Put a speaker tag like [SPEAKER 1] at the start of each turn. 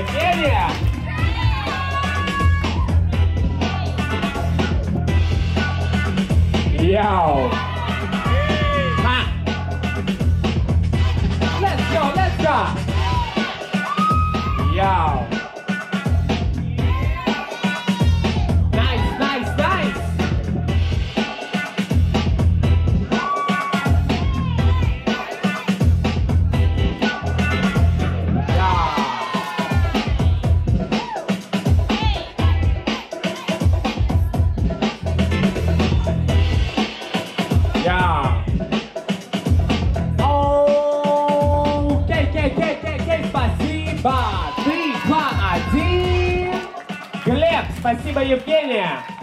[SPEAKER 1] Евгения! Yo! Ha! Let's go, let's go! Yo! Nice, nice, nice! Yeah. Окей, спасибо. 3, 2, 1. Глеб, спасибо, Евгения.